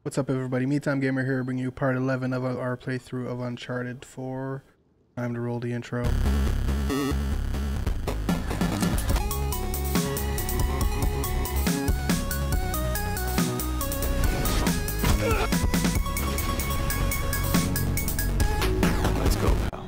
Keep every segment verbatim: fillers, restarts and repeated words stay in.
What's up, everybody? Me-Time Gamer here, bringing you part eleven of our playthrough of Uncharted four. Time to roll the intro. Let's go, pal.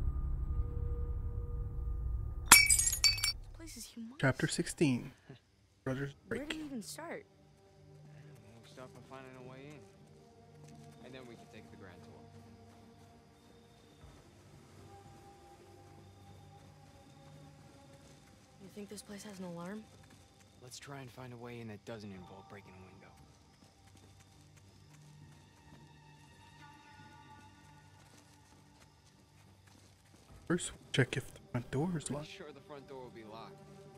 This place is humongous. Chapter sixteen. Brothers Where Break. do you even start? We'll start by finding a way in. And then we can take the grand tour. You think this place has an alarm? Let's try and find a way in that doesn't involve breaking a window. First, we'll check if the front door is Pretty locked. sure the front door will be locked.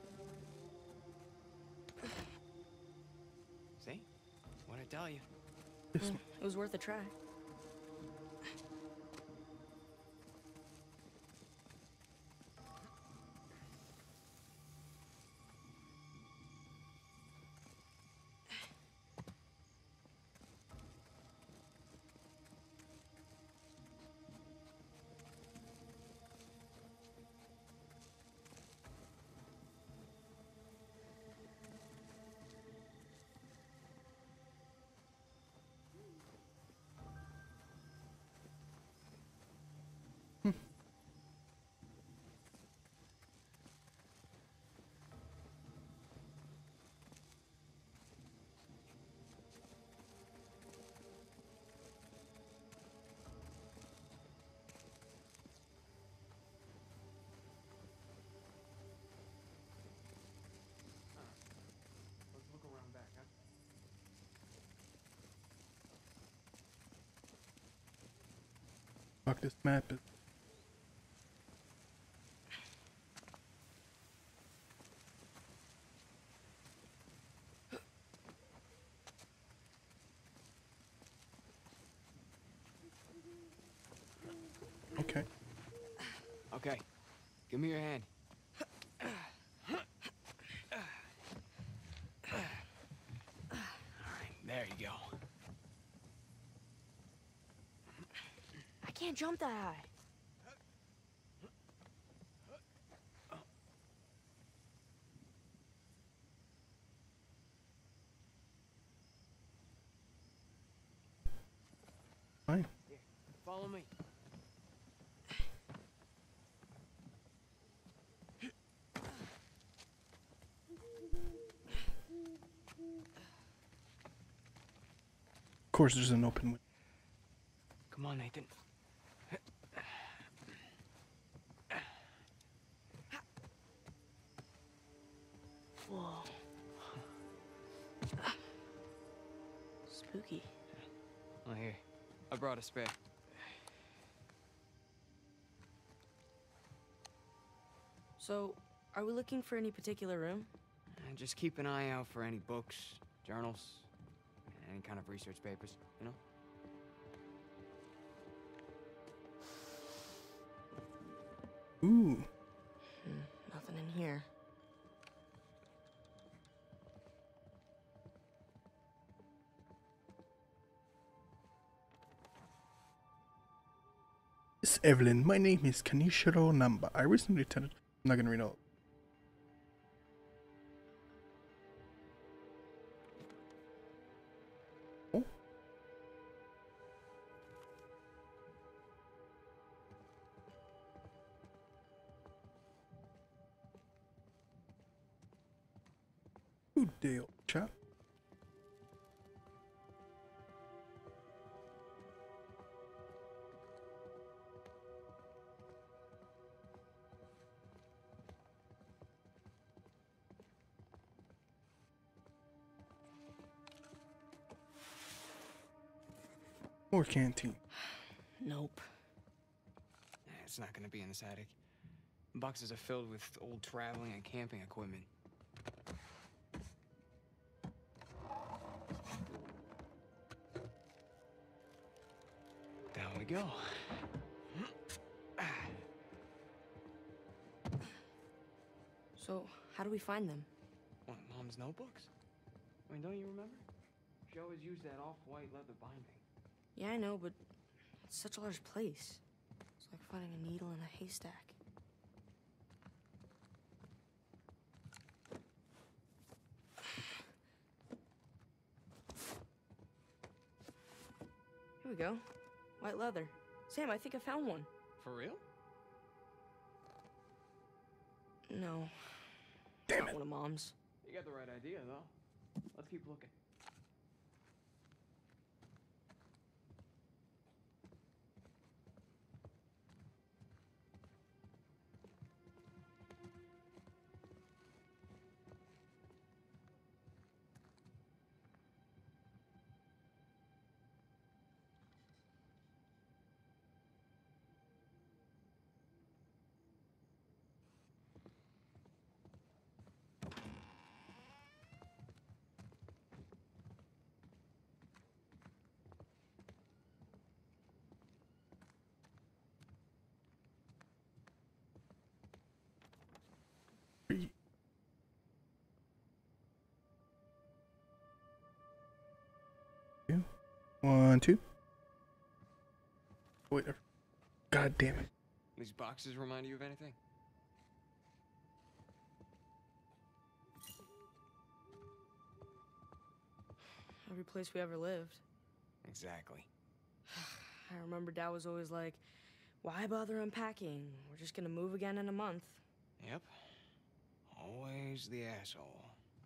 See? What'd I tell you? This Mm, one. it was worth a try. Let's look around back, huh? Fuck, this map is. Okay. Okay. Give me your hand. Alright, there you go. I can't jump that high. Fine. Here, follow me. Of course, there's an open window. Come on, Nathan. Whoa. Spooky. Oh, here. I brought a spare. So, are we looking for any particular room? And just keep an eye out for any books, journals, any kind of research papers, you know? Ooh. Hmm, nothing in here. Miss Evelyn, my name is Kanishiro Namba. I recently attended. I'm not gonna read all. Oh. Good day, old chap. Or canteen. Nope. Eh, It's not gonna be in this attic. Boxes are filled with old traveling and camping equipment. Down we go. So, how do we find them? What, Mom's notebooks? I mean, don't you remember? She always used that off-white leather binding. Yeah, I know, but it's such a large place. It's like finding a needle in a haystack. Here we go. White leather. Sam, I think I found one. For real? No. Damn Not it. one of Mom's. You got the right idea, though. Let's keep looking. Three. Two. One, two. Wait. God damn it. These boxes remind you of anything? Every place we ever lived. Exactly. I remember Dad was always like, why bother unpacking? We're just gonna move again in a month. Yep. Always the asshole.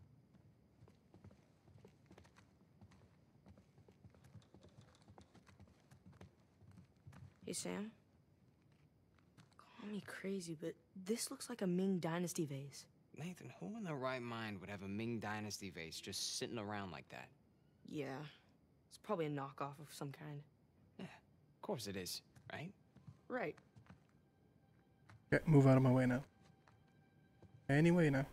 Hey, Sam. Call me crazy, but this looks like a Ming Dynasty vase. Nathan, who in their right mind would have a Ming Dynasty vase just sitting around like that? Yeah. It's probably a knockoff of some kind. Yeah, of course it is, right? Right. Okay, move out of my way now. Anyway now.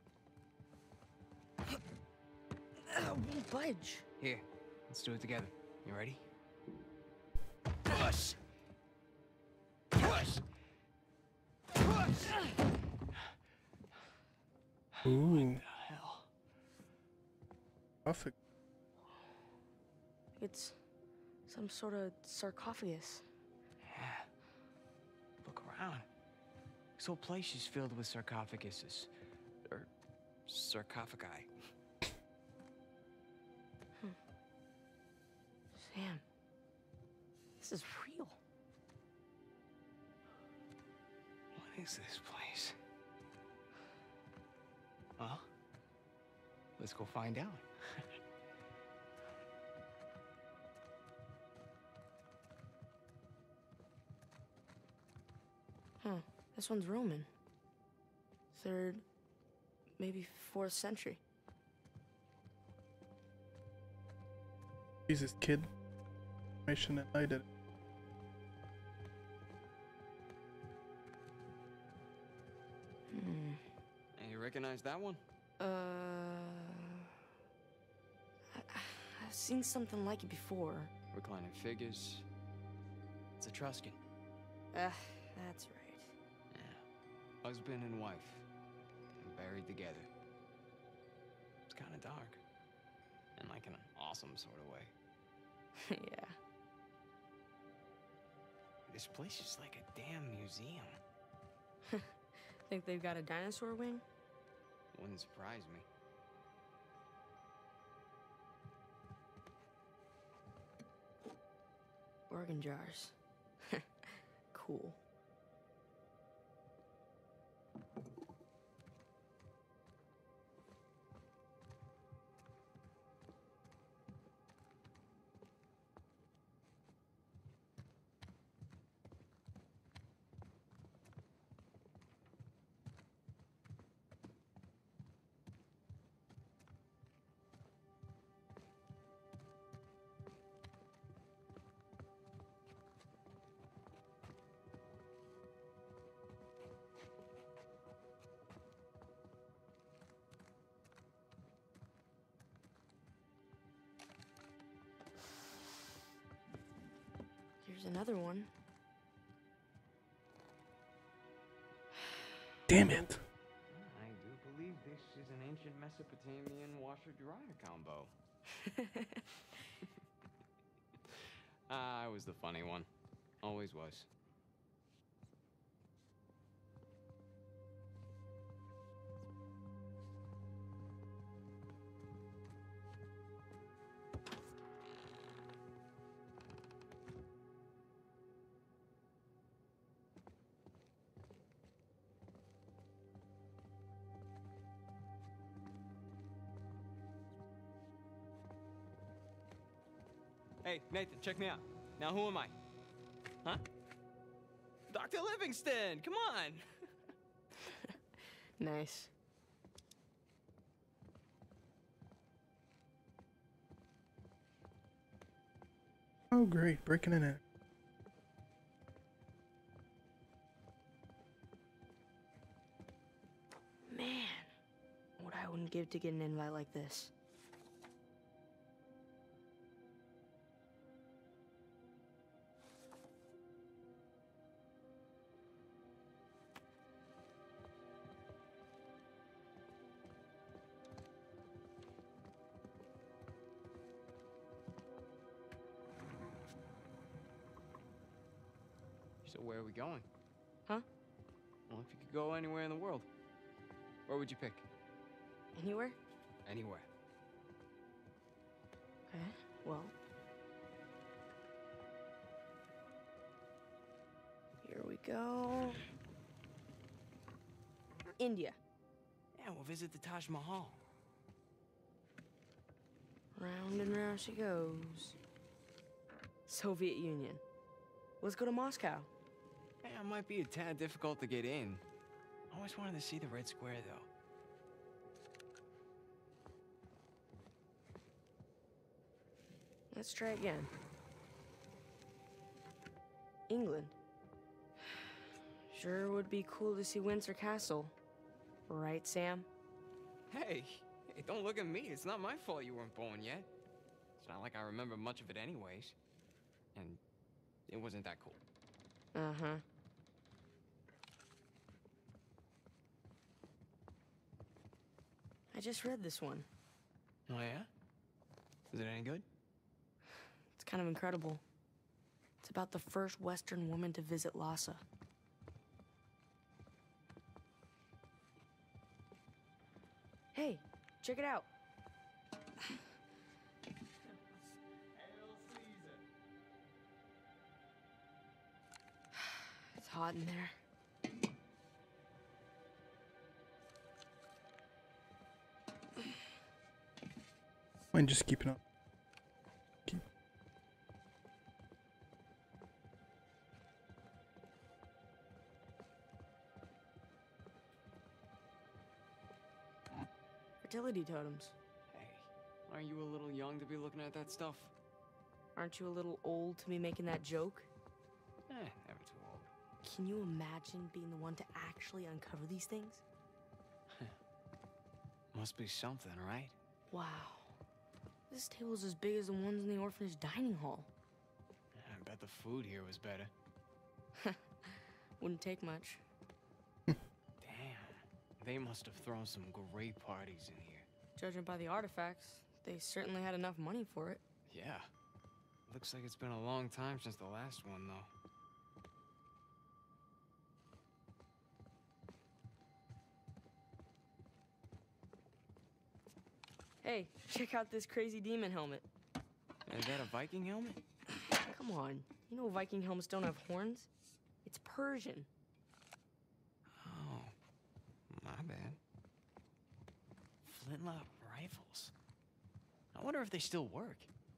Uh, won't budge. Here, let's do it together. You ready? Push! Push! Push! Ooh. The hell? Perfect. It's some sort of sarcophagus. Yeah. Look around. This whole place is filled with sarcophaguses. Or sarcophagi. Sam, this is real. What is this place? Well, let's go find out. Huh. This one's Roman. Third, maybe fourth century. Jesus, kid. I shouldn't have lied it. Hmm. And you recognize that one? Uh... I, I've seen something like it before. Reclining figures. It's Etruscan. Ah, that's right. Yeah. Husband and wife. And buried together. It's kind of dark. In like an awesome sort of way. Yeah. This place is like a damn museum. Think they've got a dinosaur wing? Wouldn't surprise me. Organ jars. Cool. Here's another one. Damn it. I do believe this is an ancient Mesopotamian washer-dryer combo. I was the funny one. Always was. Hey, Nathan, check me out. Now, who am I? Huh? Doctor Livingston, come on! Nice. Oh, great. Breaking in it. Man, what I wouldn't give to get an invite like this. So where are we going? Huh? Well, if you could go anywhere in the world, where would you pick? Anywhere? Anywhere. Okay, well. Here we go. India. Yeah, we'll visit the Taj Mahal. Round and round she goes. Soviet Union. Let's go to Moscow. Yeah, it might be a tad difficult to get in. I always wanted to see the Red Square, though. Let's try again. England. Sure would be cool to see Windsor Castle. Right, Sam? Hey, hey, don't look at me. It's not my fault you weren't born yet. It's not like I remember much of it anyways. And it wasn't that cool. Uh-huh. I just read this one. Oh, yeah? Is it any good? It's kind of incredible. It's about the first Western woman to visit Lhasa. Hey, check it out. It's hot in there. Mind just keeping up. Keep. Fertility totems. Hey, aren't you a little young to be looking at that stuff? Aren't you a little old to be making that joke? Eh, never too old. Can you imagine being the one to actually uncover these things? Must be something, right? Wow. This table's as big as the ones in the orphanage dining hall. I bet the food here was better. Wouldn't take much. Damn, they must have thrown some great parties in here. Judging by the artifacts, they certainly had enough money for it. Yeah. Looks like it's been a long time since the last one, though. Hey, check out this crazy demon helmet. Is that a Viking helmet? Come on, you know Viking helmets don't have horns? It's Persian. Oh, my bad. Flintlock rifles. I wonder if they still work.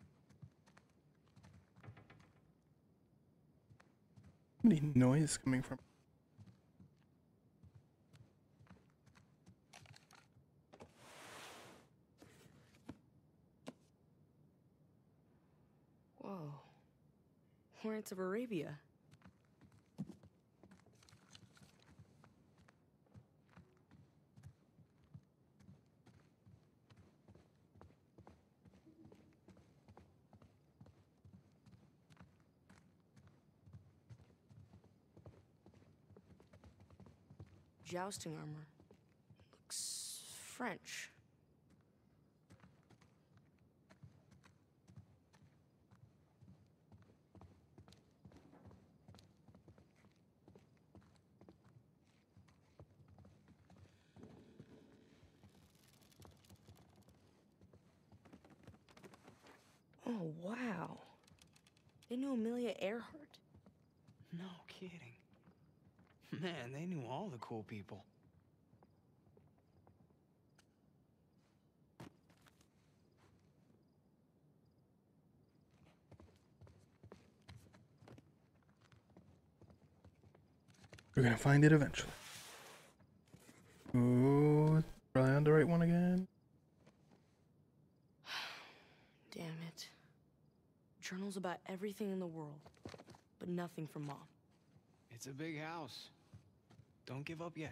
Any noise coming from? Whoa. Hornets of Arabia. Jousting armor. Looks French. They knew Amelia Earhart. No kidding. Man, they knew all the cool people. We're gonna find it eventually. Ooh, probably on the right one again. Damn it. Journals about everything in the world, but nothing from Mom. It's a big house. Don't give up yet.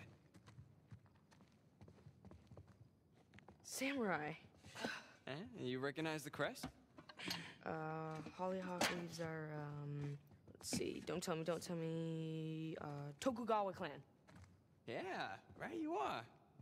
Samurai. Eh? You recognize the crest? Uh, hollyhock leaves are, um, let's see, don't tell me, don't tell me, uh, Tokugawa clan. Yeah, right you are.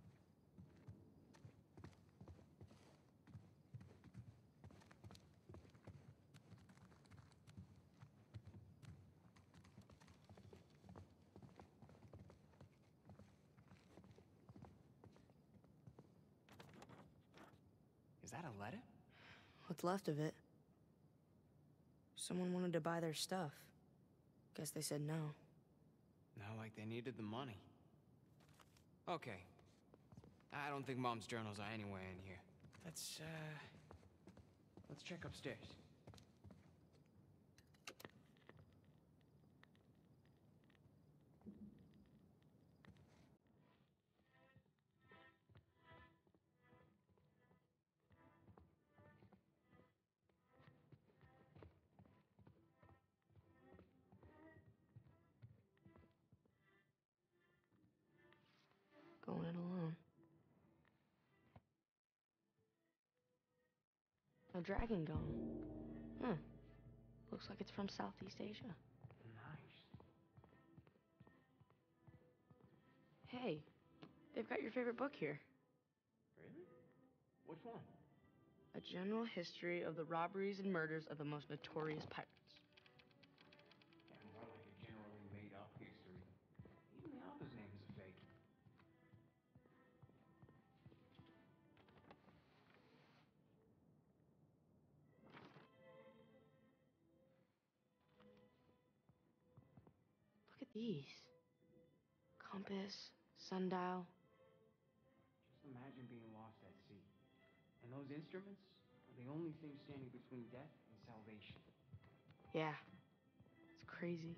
Is that a letter? What's left of it? Someone wanted to buy their stuff. Guess they said no. Not like they needed the money. Okay. I don't think Mom's journals are anywhere in here. Let's, uh... let's check upstairs. Going it alone. A dragon gone. Hmm. Looks like it's from Southeast Asia. Nice. Hey, they've got your favorite book here. Really? Which one? A general history of the robberies and murders of the most notorious pirates. Yeah, more like a generally made-up history. Even the author's name is a fake. Look at these. Compass, sundial. Just imagine being lost at sea. And those instruments are the only thing standing between death and salvation. Yeah, it's crazy.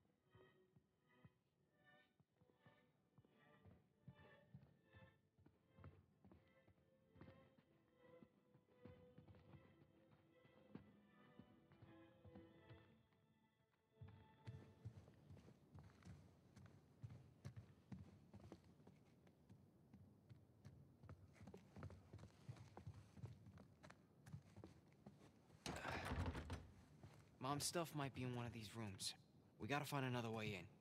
Mom's stuff might be in one of these rooms. We gotta find another way in.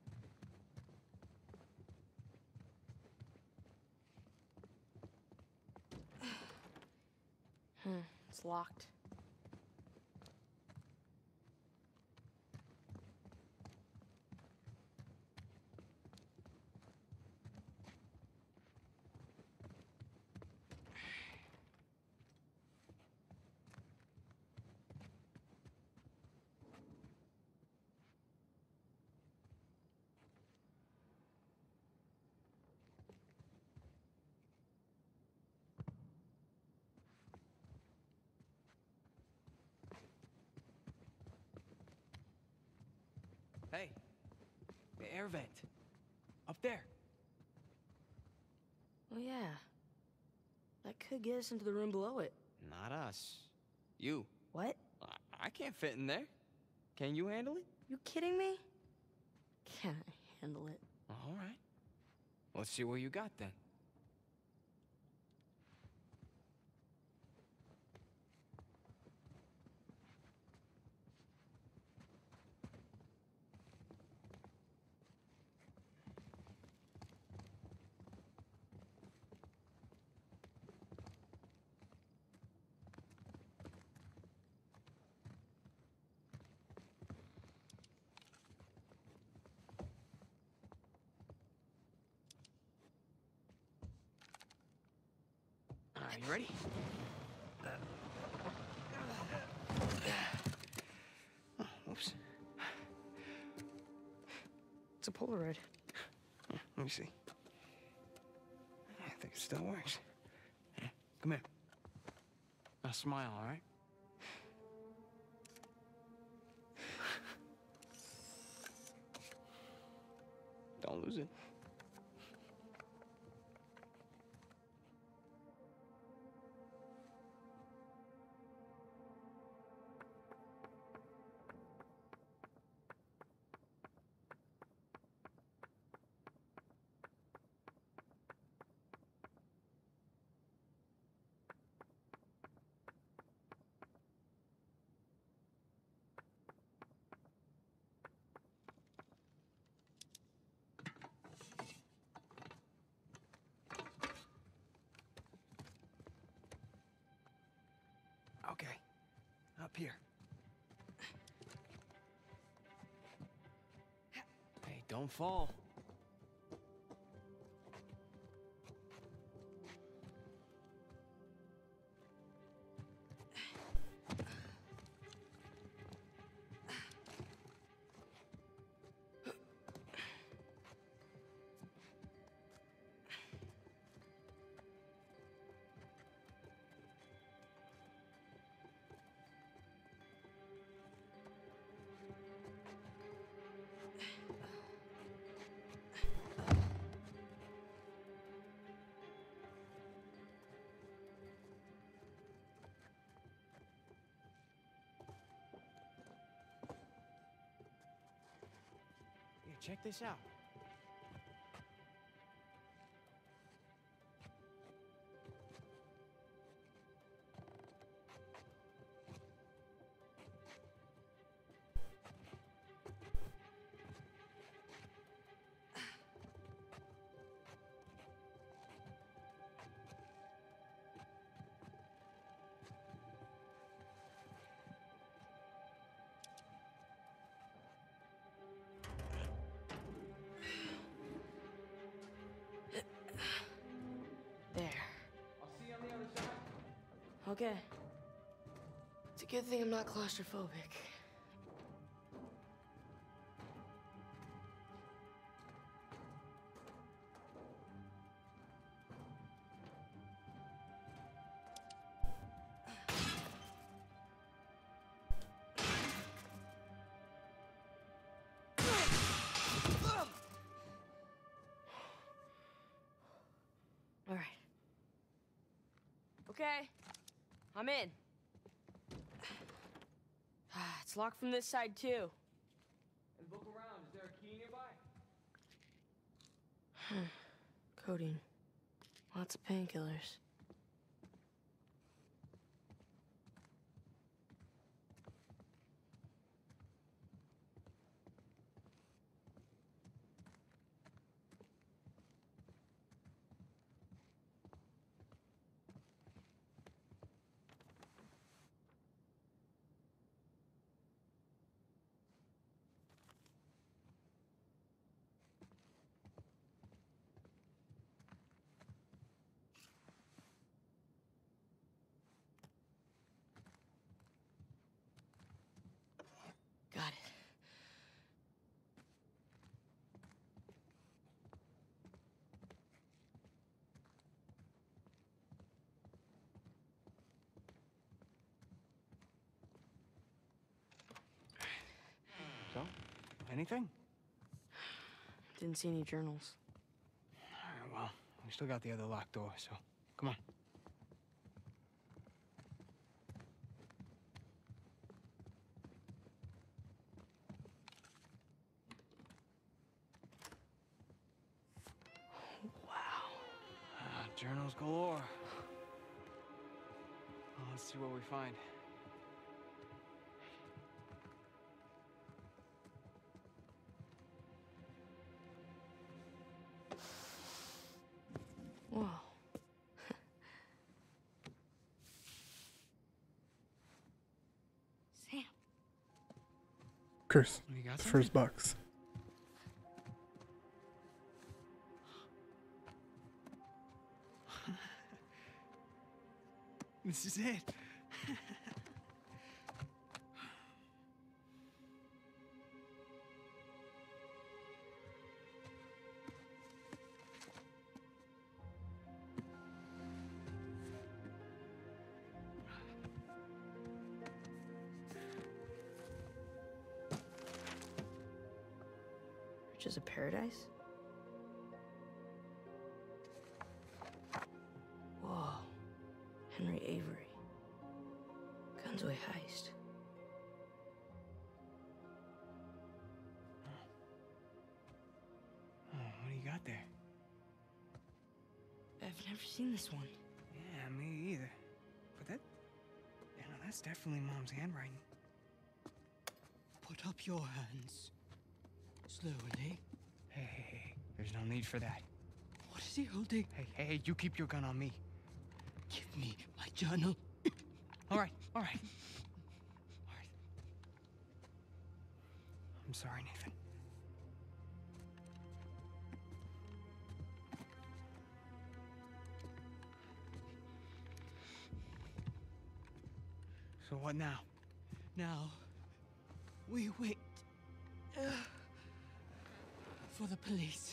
Hmm, it's locked. Hey, the air vent. Up there. Oh yeah. That could get us into the room below it. Not us. You. What? I, I can't fit in there. Can you handle it? You kidding me? Can't handle it. All right. Let's see what you got then. All right, you ready? a Polaroid. Let me see. I think it still works. Here, come here. Now smile, all right? Don't lose it. Okay, up here. Hey, don't fall. Here, check this out. There. I'll see you on the other side. Okay. It's a good thing I'm not claustrophobic. All right. Okay, I'm in. It's locked from this side, too. And look around. Is there a key nearby? Codeine. Lots of painkillers. Got it. So, anything? Didn't see any journals. All right, well, we still got the other locked door, so come on. Wow. Ah, journals galore. Well, let's see what we find. Whoa. Sam. Chris, You got the something? first box. This is it. Which is a paradise? Whoa. Henry Avery. Gunsway heist. Oh, what do you got there? I've never seen this one. Yeah, me either. But that... You know, that's definitely Mom's handwriting. Put up your hands. Slowly. Hey, hey, hey. There's no need for that. What is he holding? Hey, hey, hey, you keep your gun on me. Give me my journal. All right, all right. All right. I'm sorry, Nathan. So what now? Now, we wait uh, for the police.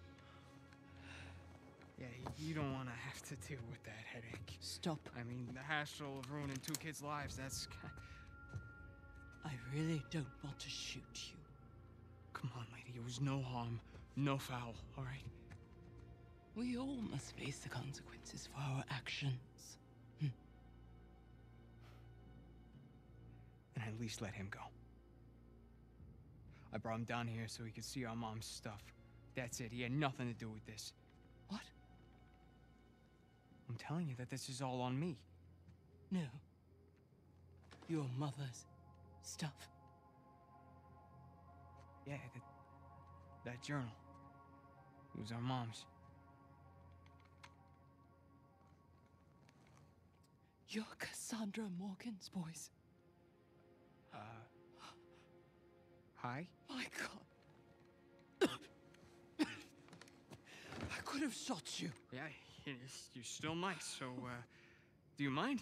Yeah, you don't want to have to deal with that headache. Stop. I mean, the hassle of ruining two kids' lives, that's... I really don't want to shoot you. Come on, lady, it was no harm, no foul, all right? We all must face the consequences for our actions. Hm. And at least let him go. I brought him down here so he could see our mom's stuff. That's it, he had nothing to do with this. What? I'm telling you that this is all on me. No. Your mother's stuff. Yeah, that, that journal. It was our mom's. You're Cassandra Morgan's boys. Uh... Hi? My God. I could have shot you. Yeah, you still might, so, uh... do you mind?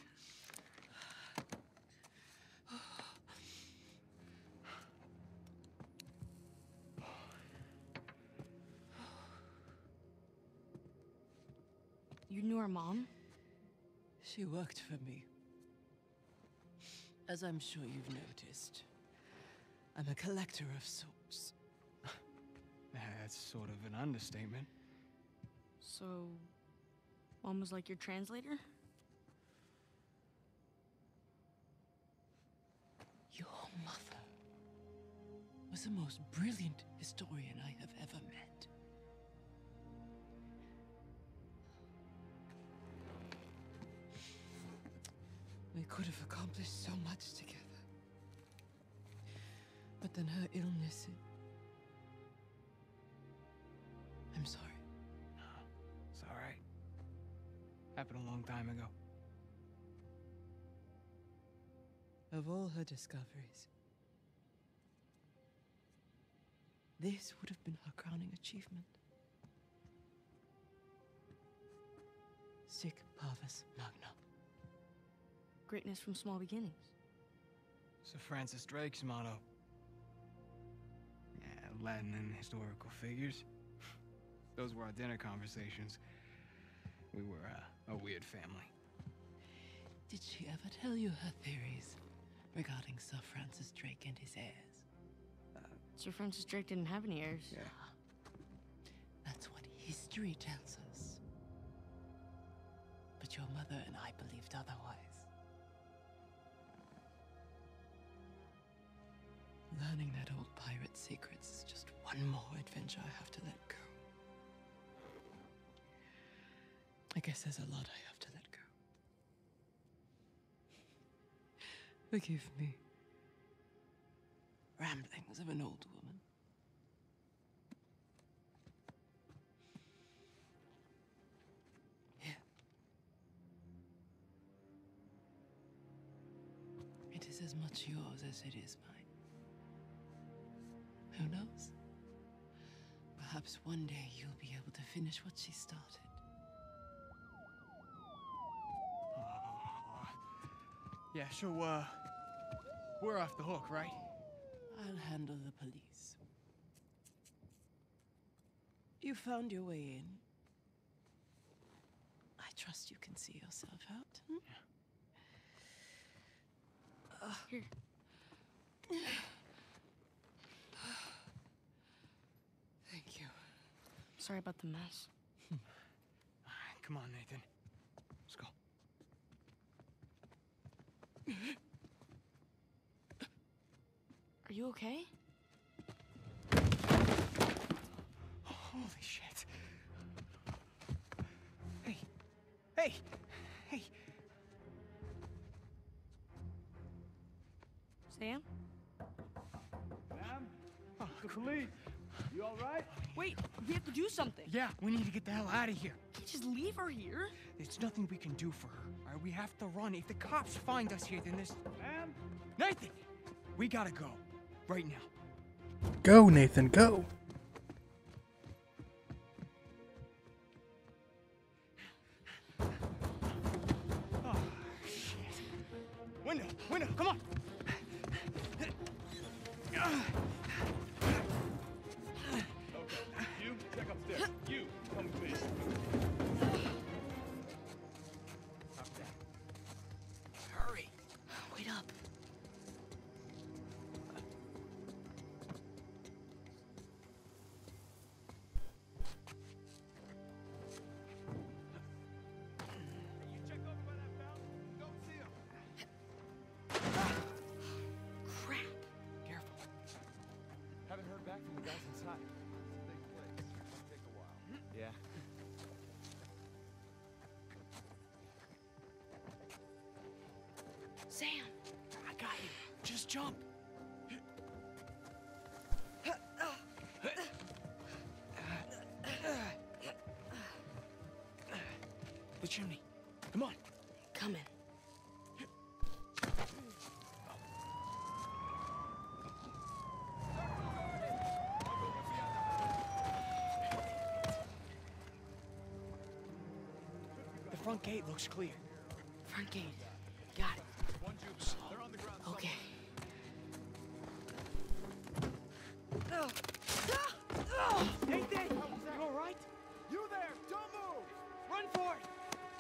You knew our mom? She worked for me. As I'm sure you've noticed, I'm a collector of sorts. That's sort of an understatement. So, Mom was like your translator? Your mother was the most brilliant historian I have ever met. We could have accomplished so much together. But then her illness... It... I'm sorry. No, it's all right. Happened a long time ago. Of all her discoveries, this would have been her crowning achievement. Sic parvis magna. Greatness from small beginnings. Sir Francis Drake's motto. Yeah, Latin and historical figures. Those were our dinner conversations. We were uh, a weird family. Did she ever tell you her theories regarding Sir Francis Drake and his heirs? Uh, Sir Francis Drake didn't have any heirs. yeah. That's what history tells us. But your mother and I believed otherwise. Learning that old pirate's secrets is just one more adventure I have to let go. I guess there's a lot I have to let go. Forgive me. Ramblings of an old woman. Here. It is as much yours as it is mine. Who knows? Perhaps one day you'll be able to finish what she started. Uh, yeah, so, uh, we're off the hook, right? I'll handle the police. You found your way in. I trust you can see yourself out. Hmm? Yeah. Uh, Here. Sorry about the mess. Come on, Nathan. Let's go. Are you okay? Holy shit. Hey. Hey. Hey. Sam? Ma'am? Oh, The police. You all right? Wait, we have to do something. yeah, we need to get the hell out of here. Can't just leave her here. There's nothing we can do for her. All right, we have to run. If the cops find us here, then there's... Ma'am? Nathan! We gotta go. Right now. Go, Nathan, go. Oh, shit. Window, window, come on. Okay. You check upstairs. You come with me. Up there. Hurry. Wait up. You check over by that fountain. Don't see him. Crap. Careful. Haven't heard back from the guys inside. It's a big place. It'll take a while. Yeah. Sam. I got you. Just jump. The chimney. Come on. Coming. The front gate looks clear. Front gate. Got it. One juvenile. They're on the ground. Okay. Nathan! You all right? You there! Don't move! Run for it!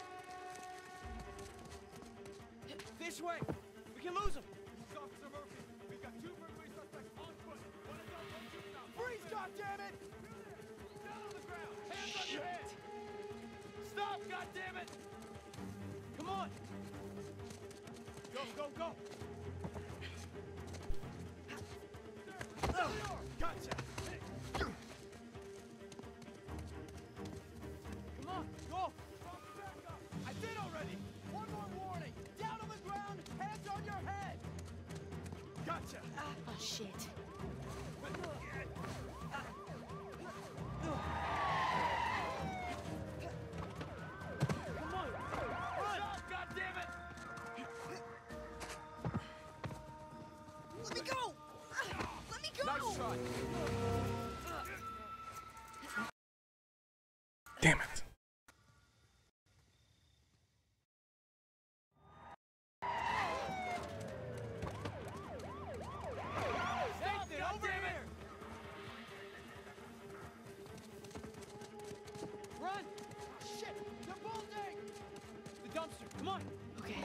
This way! We can lose him! This is Officer Murphy. We've got two burglary suspects on foot. One adult, one juvenile. Freeze, goddammit! Down on the ground! Hands on your head! Stop, goddammit! Come on! Go, go, go! Gotcha! Come on, go! Back up! I did already! One more warning! Down on the ground! Hands on your head! Gotcha! Oh, shit. Come on! Run! Stop, goddammit! Let me go! Let me go! Nice shot! Damn it. Nathan, over here! Run! Shit! They're bolting! The dumpster, come on! Okay.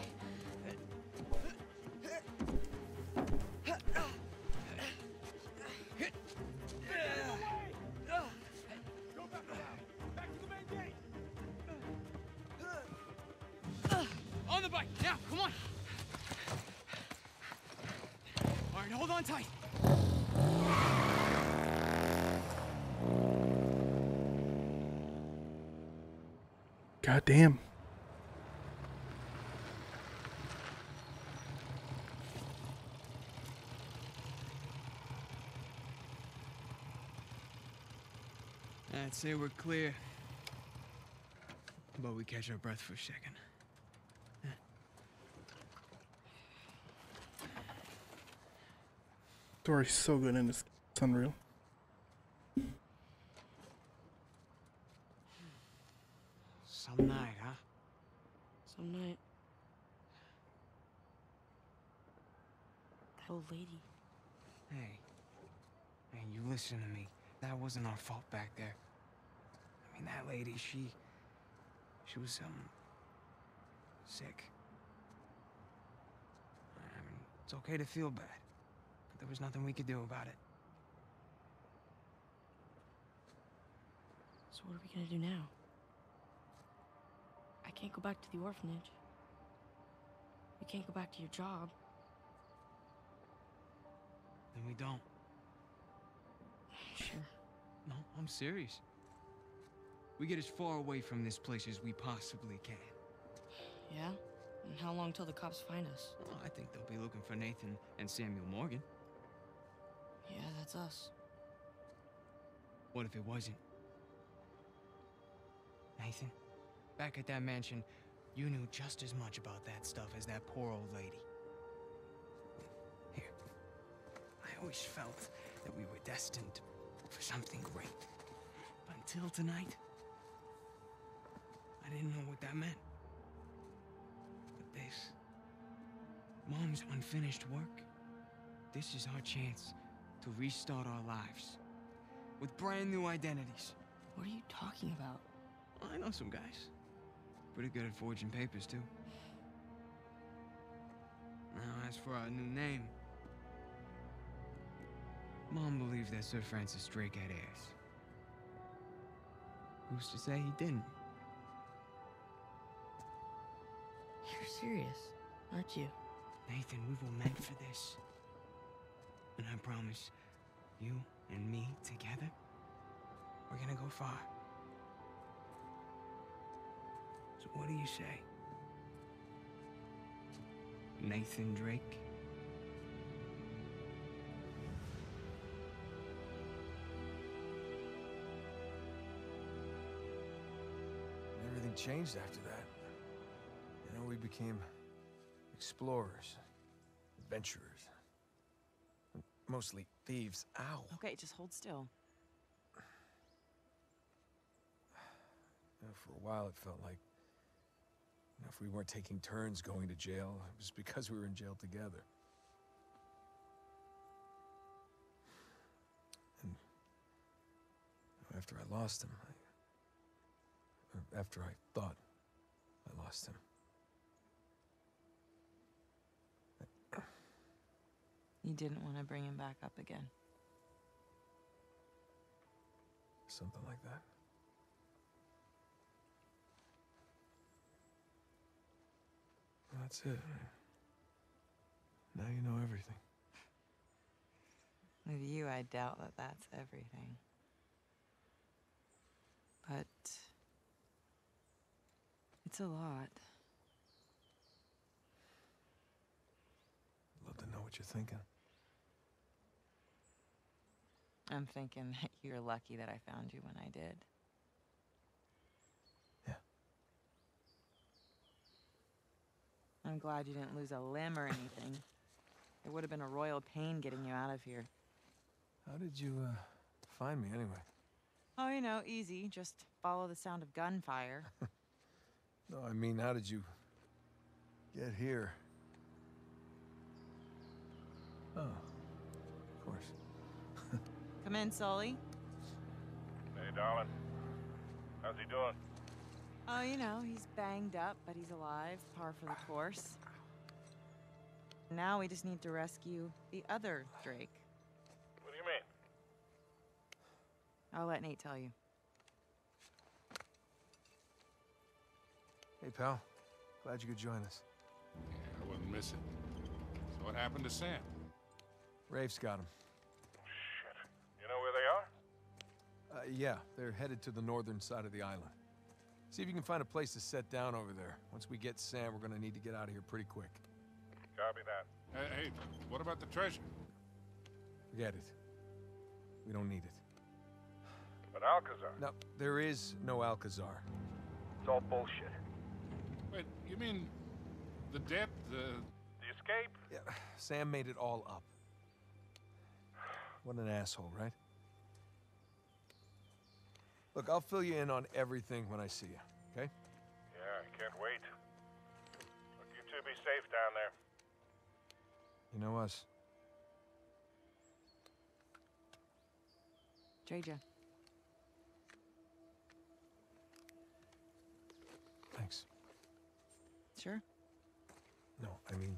Go back around! Back to the main gate! On the bike, now, come on! All right, hold on tight. God damn. I'd say we're clear. But we catch our breath for a second. Story's so good in this. It's unreal. Some night, huh? Some night. That old lady. Hey. Hey, you listen to me. That wasn't our fault back there. I mean, that lady, she... She was, um... sick. I mean, it's okay to feel bad. But there was nothing we could do about it. So what are we gonna do now? I can't go back to the orphanage. You can't go back to your job. Then we don't. Sure. No, I'm serious. We get as far away from this place as we possibly can. Yeah? And how long till the cops find us? Well, I think they'll be looking for Nathan and Samuel Morgan. Yeah, that's us. What if it wasn't? Nathan, back at that mansion, you knew just as much about that stuff as that poor old lady. Here. I always felt that we were destined for something great. But until tonight, I didn't know what that meant. But this, Mom's unfinished work, this is our chance to restart our lives with brand new identities. What are you talking about? I know some guys. Pretty good at forging papers, too. Now, as for our new name, Mom believed that Sir Francis Drake had heirs. Who's to say he didn't? You're serious, aren't you? Nathan, we were meant for this. And I promise, you and me together, we're gonna go far. So what do you say? Nathan Drake? Everything changed after that. You know, we became explorers, adventurers. Mostly thieves. Ow. Okay, just hold still. You know, for a while, it felt like, you know, if we weren't taking turns going to jail, it was because we were in jail together. And after I lost him, I, or after I thought I lost him, You didn't want to bring him back up again. something like that. That's it. Now you know everything. With you, I doubt that that's everything. But it's a lot. I'd love to know what you're thinking. I'm thinking that you're lucky that I found you when I did. Yeah. I'm glad you didn't lose a limb or anything. It would have been a royal pain getting you out of here. How did you, uh, find me anyway? Oh, you know, easy. Just follow the sound of gunfire. No, I mean, how did you get here? Oh, of course. Come in, Sully. Hey, darling. How's he doing? Oh, you know, he's banged up, but he's alive. Par for the course. Now we just need to rescue the other Drake. What do you mean? I'll let Nate tell you. Hey, pal. Glad you could join us. Yeah, I wouldn't miss it. So what happened to Sam? Rafe's got him. Shit. You know where they are? Uh, yeah, they're headed to the northern side of the island. See if you can find a place to set down over there. Once we get Sam, we're gonna need to get out of here pretty quick. Copy that. Hey, hey, what about the treasure? Forget it. We don't need it. But Alcazar. No, there is no Alcazar. It's all bullshit. Wait, you mean the debt, the... the escape? Yeah, Sam made it all up. What an asshole, right? Look, I'll fill you in on everything when I see you, okay? Yeah, I can't wait. Look, you two be safe down there. You know us. Traja. Thanks. Sure. No, I mean,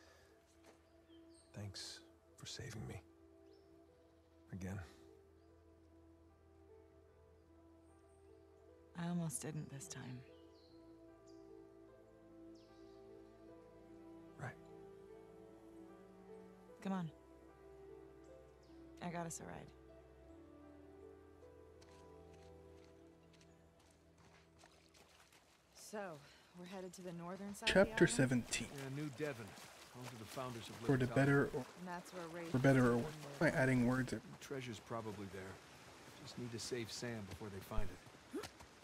thanks for saving me. Again. almost didn't this time. Right. Come on. I got us a ride. So, we're headed to the northern side Chapter of the island? seventeen. Yeah, New Devon. Home to the founders of For the Little better or And that's where Ray for better or lived. worse. Am I adding words? At Treasure's probably there. Just need to save Sam before they find it.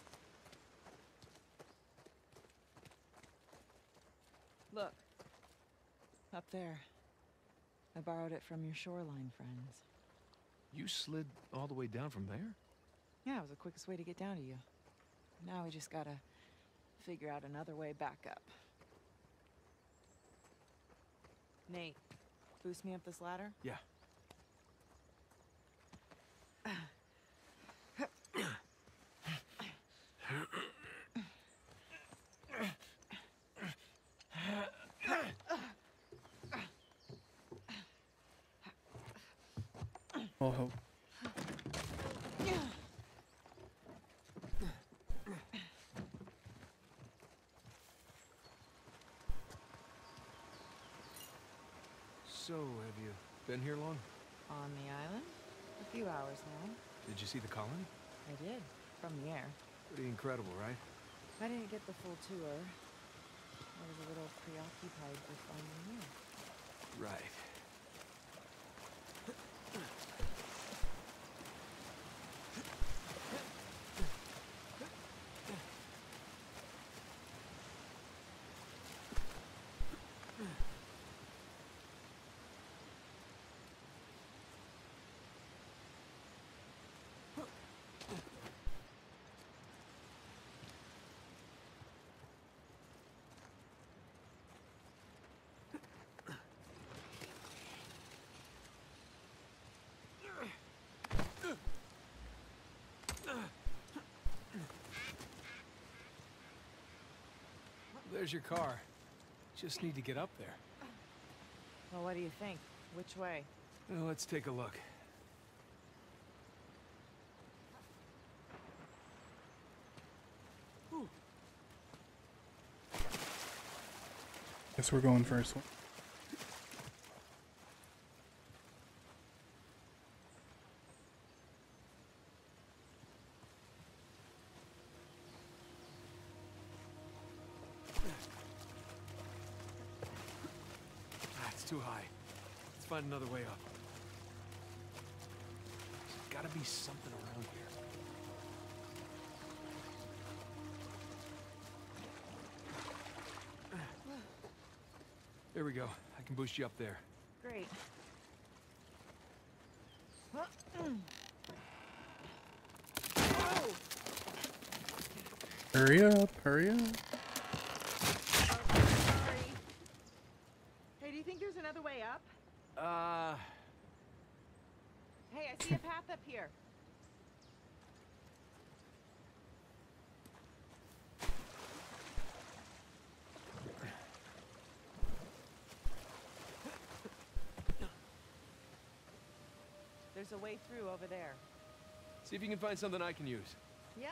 Look. Up there. I borrowed it from your shoreline friends. You slid all the way down from there? Yeah, it was the quickest way to get down to you. Now we just gotta figure out another way back up. Nate, boost me up this ladder? Yeah. all hope. So, have you been here long? On the island? A few hours now. Did you see the colony? I did, from the air. Pretty incredible, right? I didn't get the full tour. I was a little preoccupied with finding you. Right. There's your car. Just need to get up there. Well, what do you think? Which way? Well, let's take a look. Guess we're going first. That's too high. Let's find another way up. There's gotta be something around here. There we go. I can boost you up there. Great. Hurry up, hurry up. Sorry. Hey, do you think there's another way up? Uh... Hey, I see a path up here. There's a way through over there. See if you can find something I can use. Yep.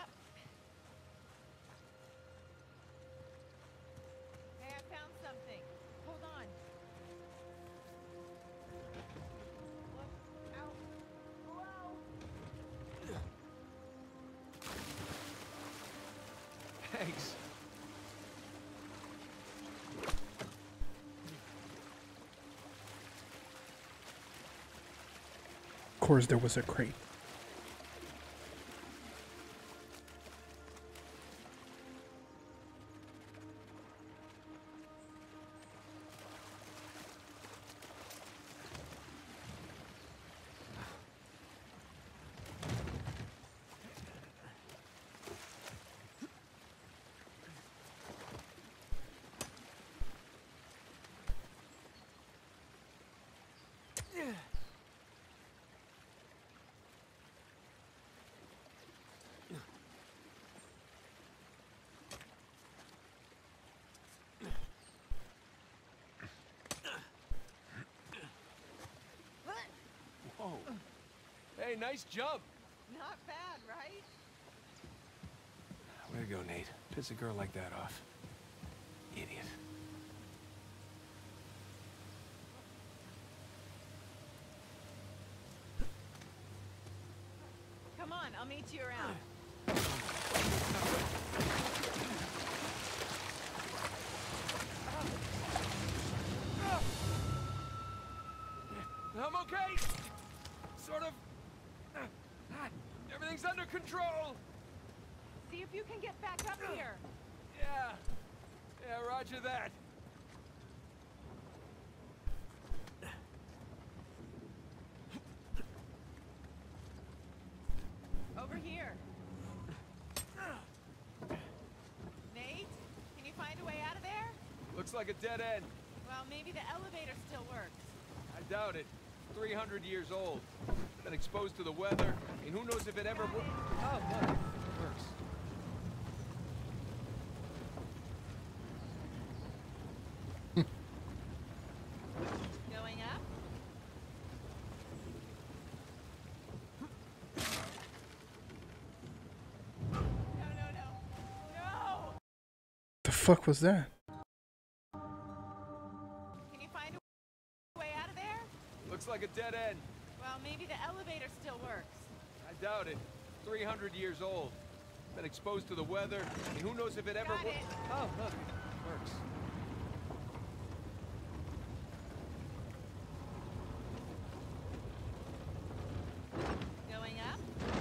Hey, I found something. Hold on. Look out below. Thanks. Of course, there was a crate. Whoa. Hey, nice jump. Not bad, right? Way to go, Nate. Piss a girl like that off. Idiot. Come on, I'll meet you around. I'm okay. Sort of. Everything's under control. See if you can get back up here. Yeah. Yeah, roger that. Over here. Nate, can you find a way out of there? Looks like a dead end. Well, maybe the elevator still works. I doubt it. three hundred years old. Been exposed to the weather. I mean, who knows if it ever wo- Oh, look. It works. Going up? No, no, no. No! The fuck was that? Can you find a way out of there? Looks like a dead end. Well, maybe the elevator still works. I doubt it. three hundred years old. Been exposed to the weather. I mean, who knows if it ever Got wo- it. Oh, look. It works. Going up?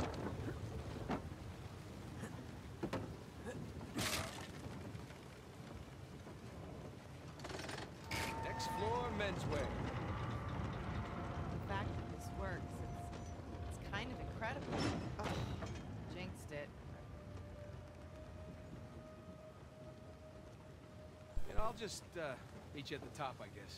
Next floor, menswear. The fact that this works, it's, it's kind of incredible. Oh, jinxed it. You know, I'll just uh, meet you at the top, I guess.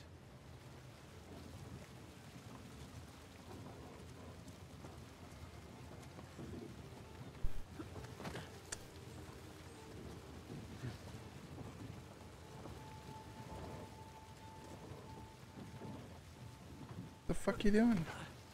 The fuck you doing?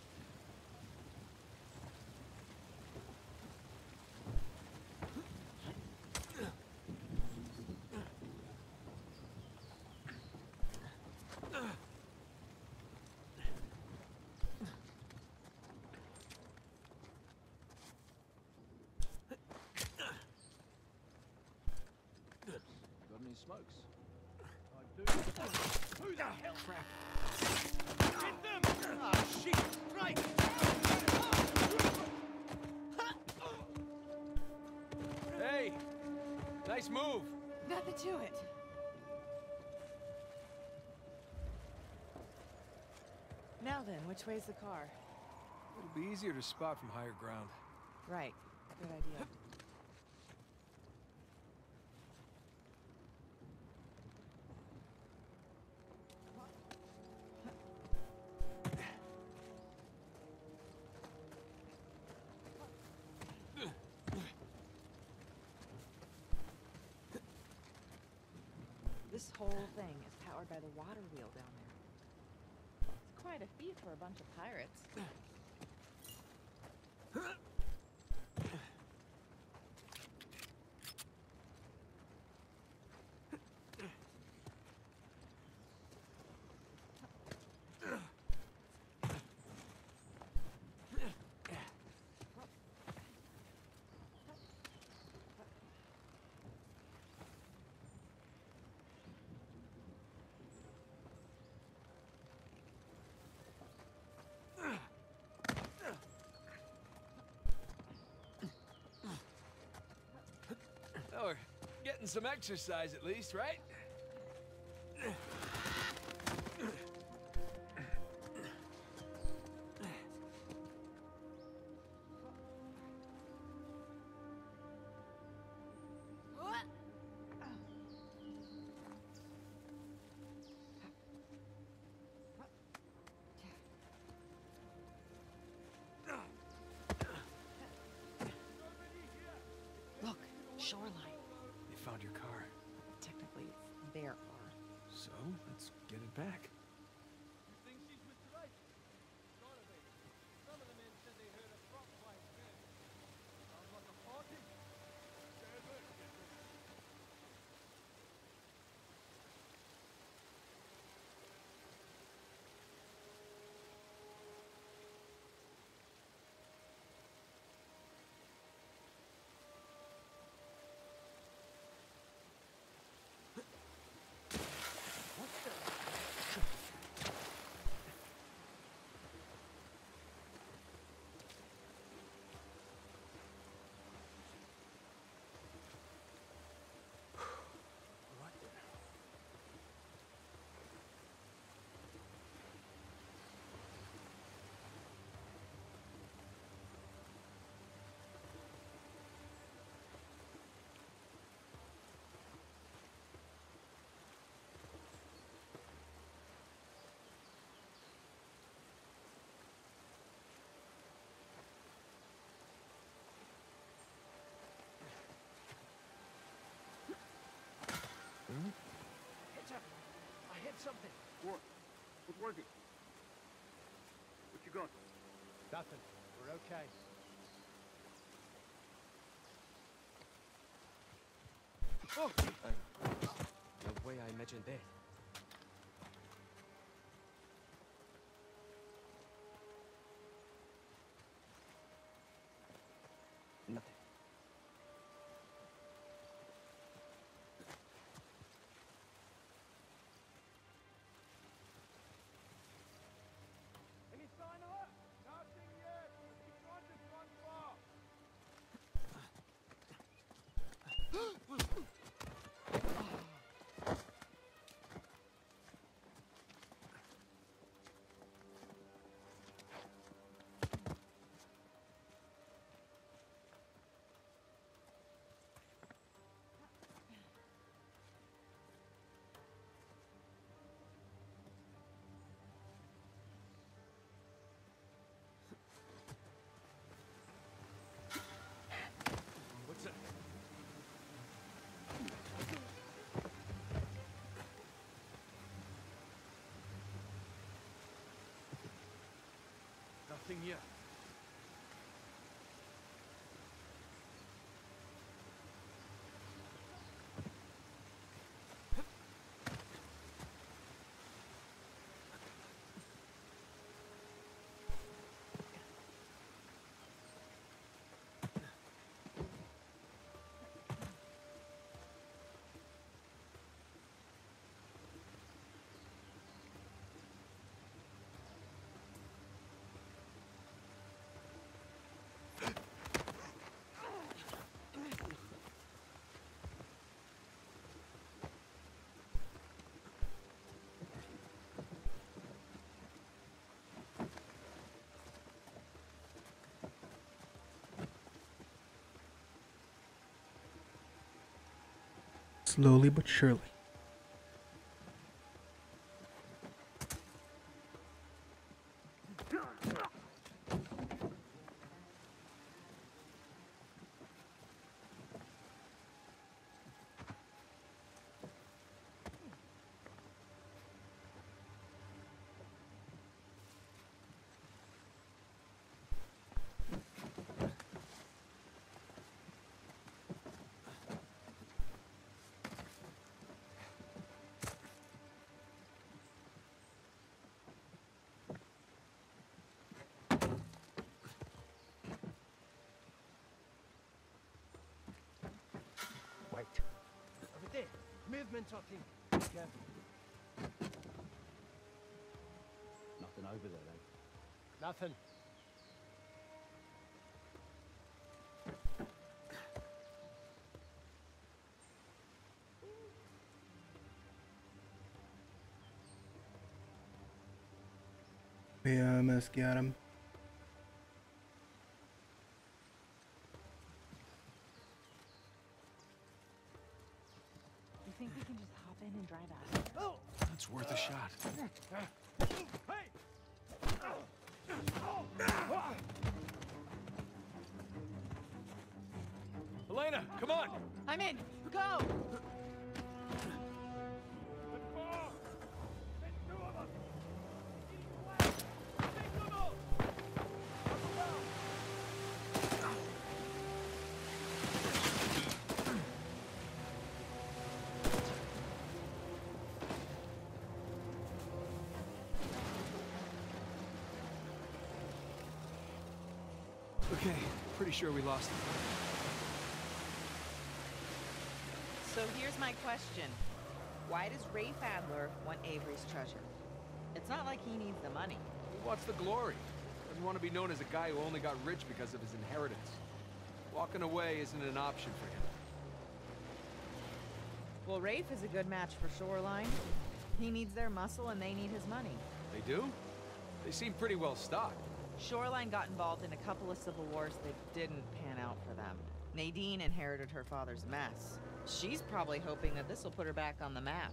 Got any smokes? I do. Who the hell? Crap. Hit them! Ah, shit! Right! Hey! Nice move! Nothing to it. Now then, which way's the car? It'll be easier to spot from higher ground. Right. Good idea. This whole thing is powered by the water wheel down there. It's quite a feat for a bunch of pirates. Oh, we're getting some exercise at least, right? Look, shoreline. They found your car. Technically, it's their car. So, let's get it back. something. What? What's working? What you got? Nothing. We're okay. Oh! The way I imagined that. Nothing. Any sign of her? Nothing yet. Each one just one far. What's that? Nothing yet. Slowly but surely. Wait. Over there. Movement, I think. Be careful. Nothing over there, then. Nothing. We almost got him. You think we can just hop in and drive out? Oh! That's worth a shot. Hey! Elena, come on! I'm in. Go! Let's go! There's two of us! East west! Signal! Up around! Okay, pretty sure we lost him. So here's my question. Why does Rafe Adler want Avery's treasure? It's not like he needs the money. He wants the glory. Doesn't want to be known as a guy who only got rich because of his inheritance. Walking away isn't an option for him. Well, Rafe is a good match for Shoreline. He needs their muscle and they need his money. They do? They seem pretty well stocked. Shoreline got involved in a couple of civil wars that didn't pan out for them. Nadine inherited her father's mess. She's probably hoping that this will put her back on the map.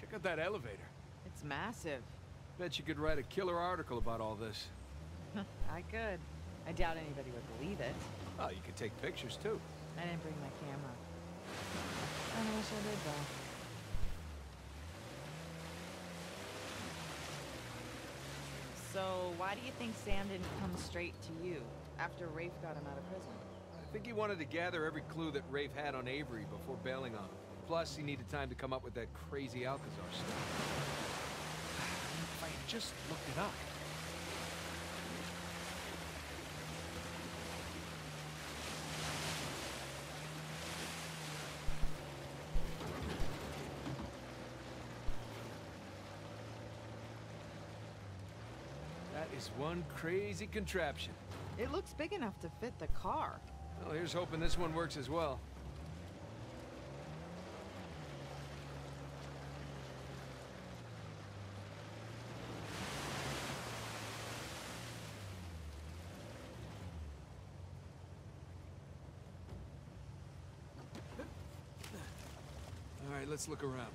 Check out that elevator. It's massive. Bet you could write a killer article about all this. I could. I doubt anybody would believe it. Oh, you could take pictures too. I didn't bring my camera. I wish I did, though. So, why do you think Sam didn't come straight to you after Rafe got him out of prison? I think he wanted to gather every clue that Rafe had on Avery before bailing on him. Plus, he needed time to come up with that crazy Alcazar stuff. If I had just looked it up. That is one crazy contraption. It looks big enough to fit the car. Well, here's hoping this one works as well. All right, let's look around.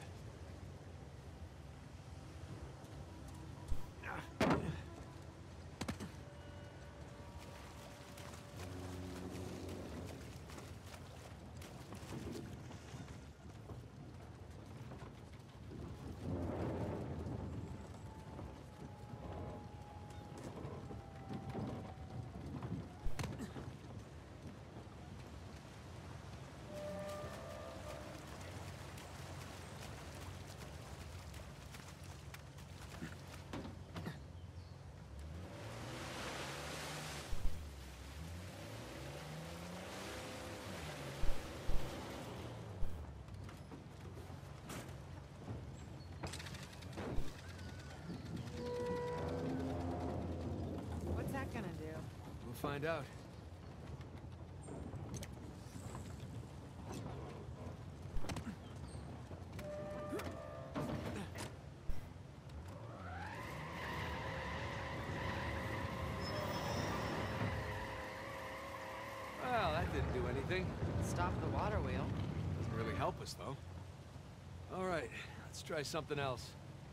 What's that gonna do? We'll find out. Well, that didn't do anything. Stop the water wheel. Doesn't really help us, though. All right, let's try something else.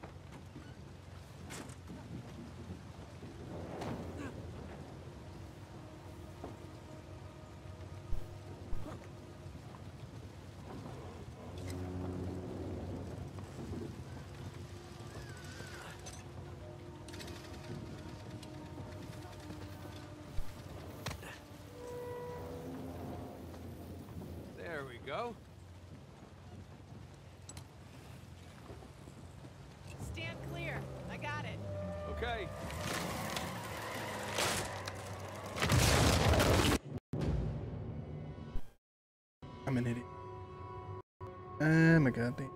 There we go. Stand clear. I got it. Okay. I'm an idiot. Oh my god. They...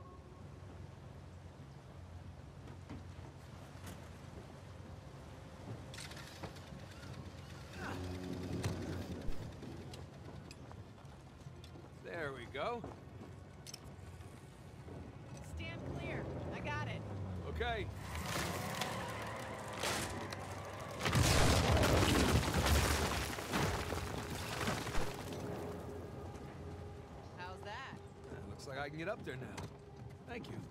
There we go. Stand clear. I got it. Okay. How's that? Uh, looks like I can get up there now. Thank you.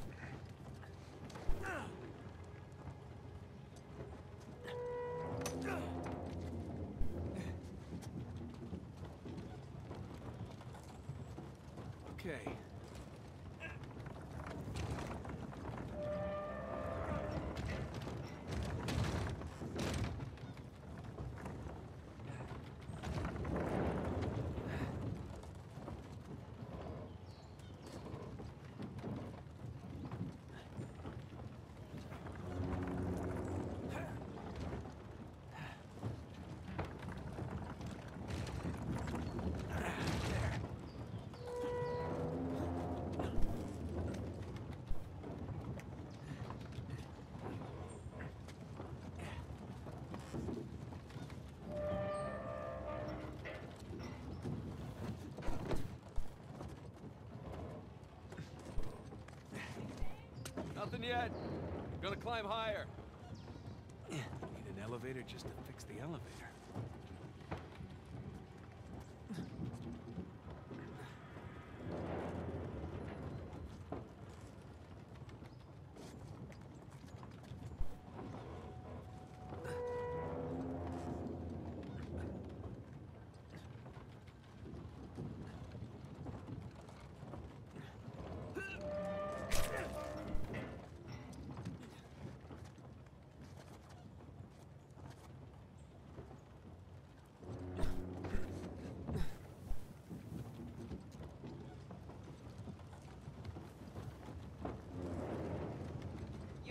Okay. Nothing yet. Gonna climb higher. Need an elevator just to fix the elevator.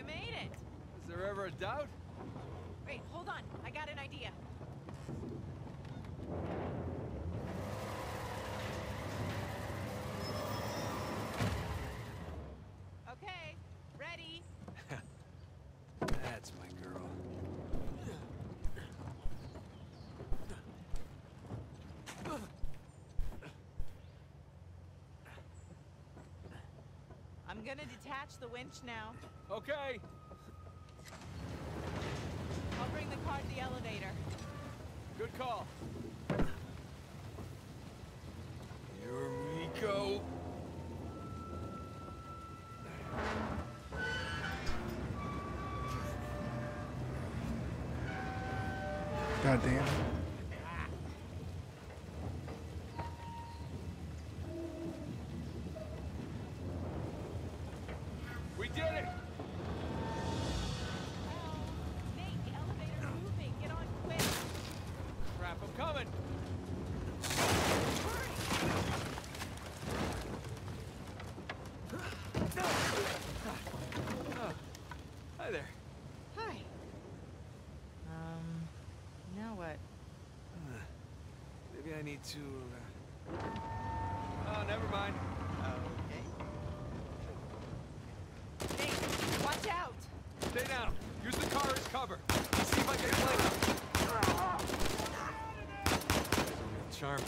made it! Is there ever a doubt? Wait, hold on. I got an idea. Okay, ready? That's my girl. I'm gonna detach the winch now. Okay. I'll bring the car to the elevator. Good call. Here we go. God damn. We did it! Nate, the elevator's moving. Get on quick. Crap, I'm coming! Oh, hi there. Hi. Um, now what? Uh, maybe I need to... Uh... Oh, never mind. Okay. Nate, watch out! Stay down. Use the car as cover. See if I can play up. Charm.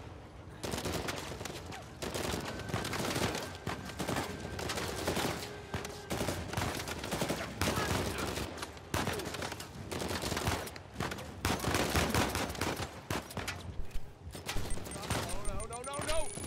No, no, no, no, no!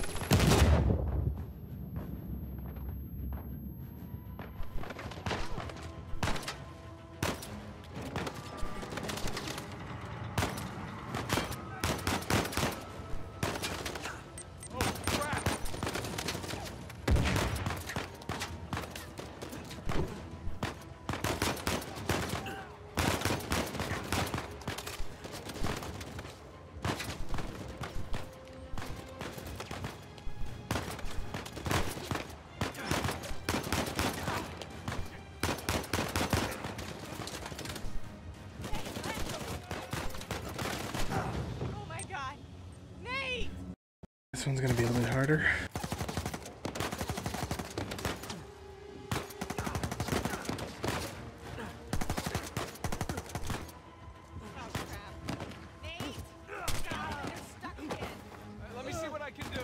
Oh my god! Nate! This one's gonna be a little bit harder. Oh crap. Nate! God, you're stuck again. All right, let me see what I can do.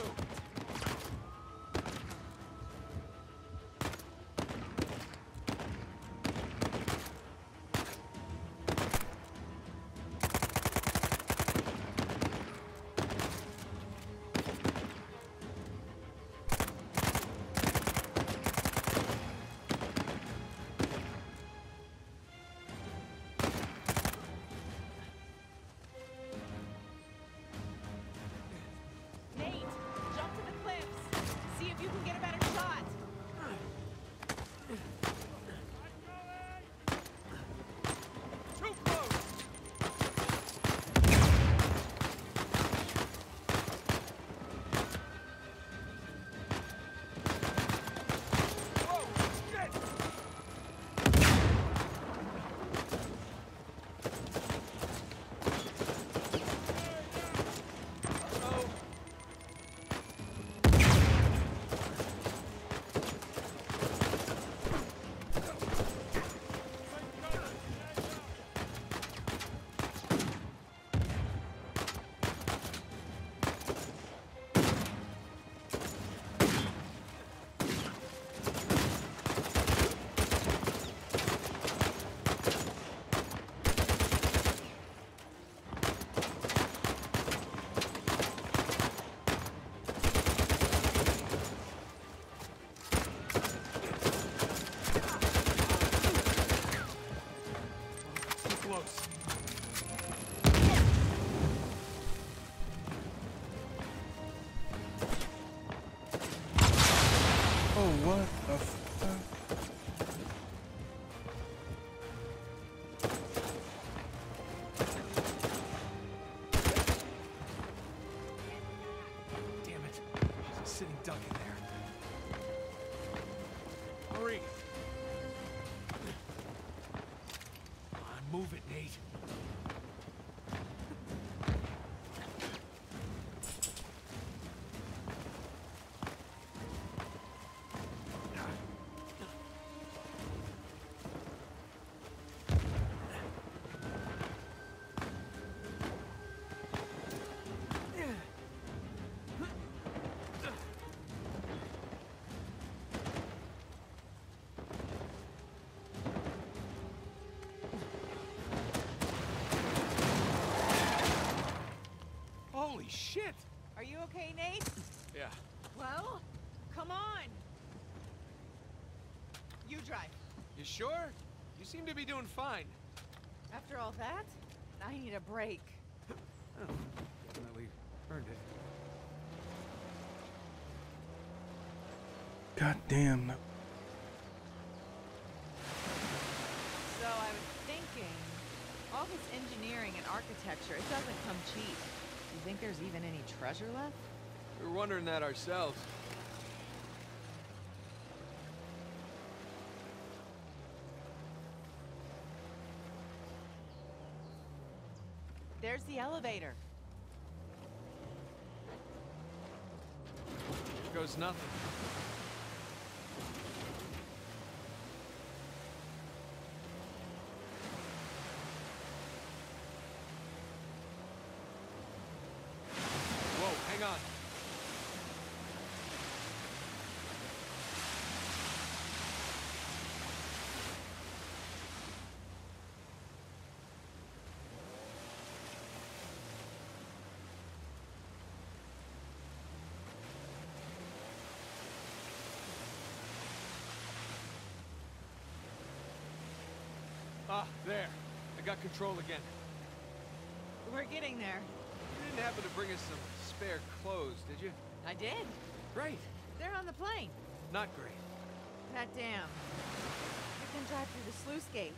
Nate. Holy shit! Are you okay, Nate? Yeah. Well, come on. You drive. You sure? You seem to be doing fine. After all that, I need a break. Oh, definitely earned it. God damn. So I was thinking, all this engineering and architecture, it doesn't come cheap. You think there's even any treasure left? We were wondering that ourselves. There's the elevator. Here goes nothing. Whoa, hang on. Ah, there. I got control again. We're getting there. You didn't happen to bring us some spare clothes, did you? I did. Great. They're on the plane. Not great. That dam. You can drive through the sluice gate.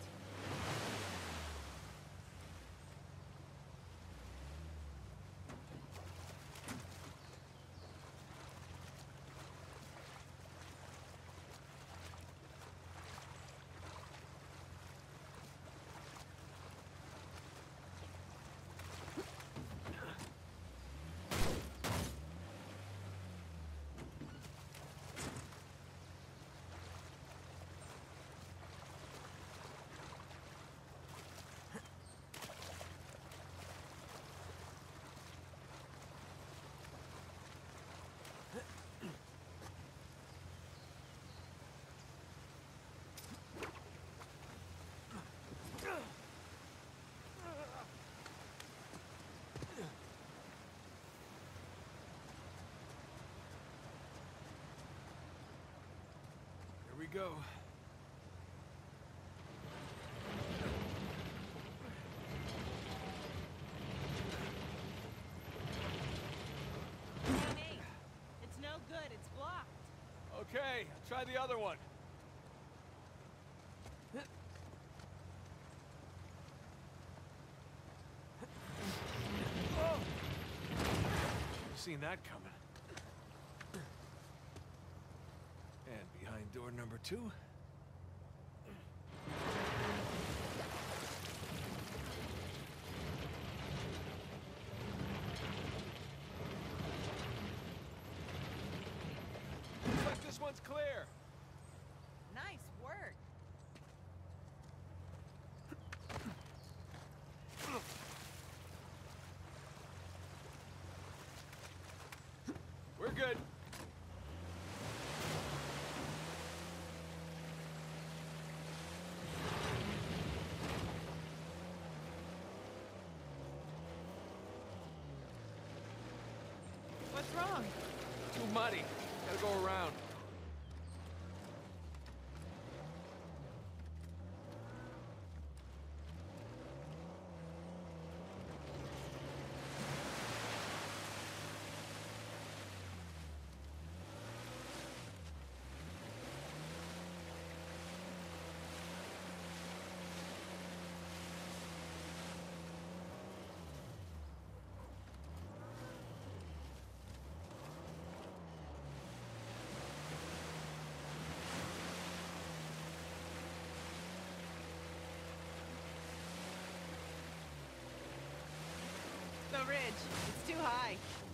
Here we go. Hey, Nate. It's no good. It's blocked. Okay, I'll try the other one. Oh! Seen that coming. And behind door number two. Looks like this one's clear. Nice work. We're good. What's wrong? Too muddy. Gotta go around. the ridge. It's too high.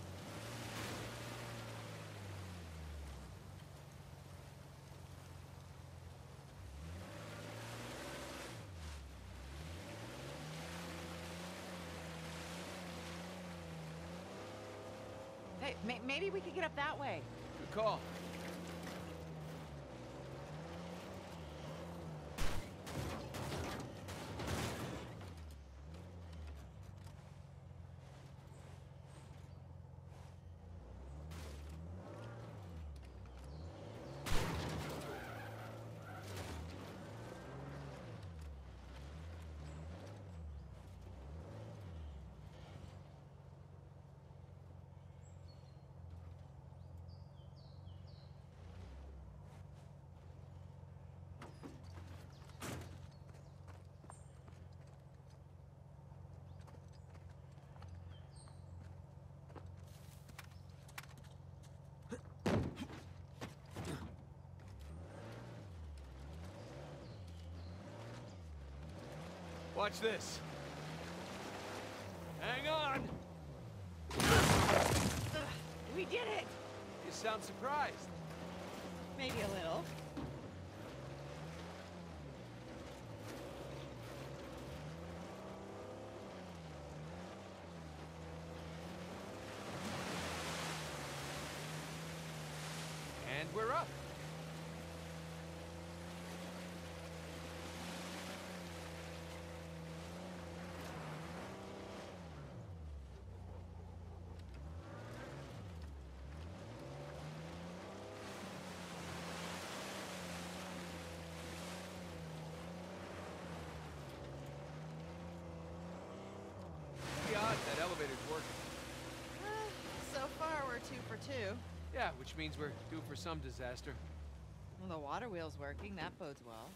Hey, may maybe we could get up that way. Good call. Watch this. Hang on! We did it! You sound surprised. Maybe a little. And we're up. The odds that elevator's working. Uh, so far, we're two for two. Yeah, which means we're due for some disaster. Well, the water wheel's working. That bodes well.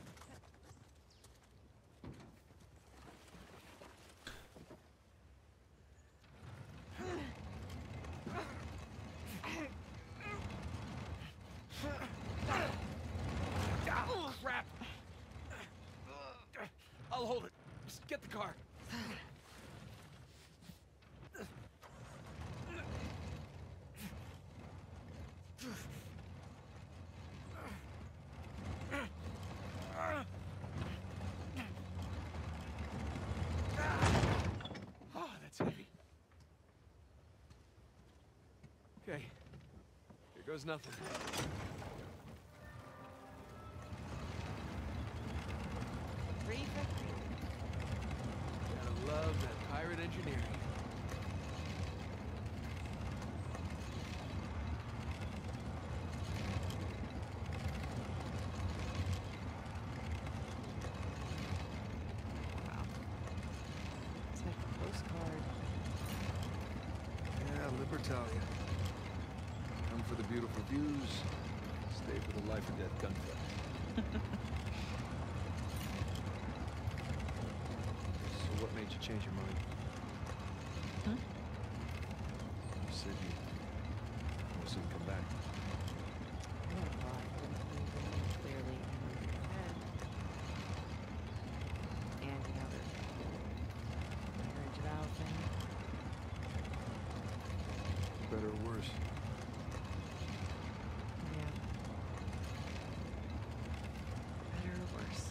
Oh, crap! I'll hold it. Just get the car. Oh, that's heavy. Okay. Here goes nothing. Three for three. Gotta love that pirate engineering. It's like a postcard. Yeah, Libertalia. Come for the beautiful views, stay for the life or death gunfight. So what made you change your mind? Huh? You said you will soon come back. I know a lot didn't leave very clearly in your head. And you know the marriage vow thing. Better or worse? Yeah. Better or worse.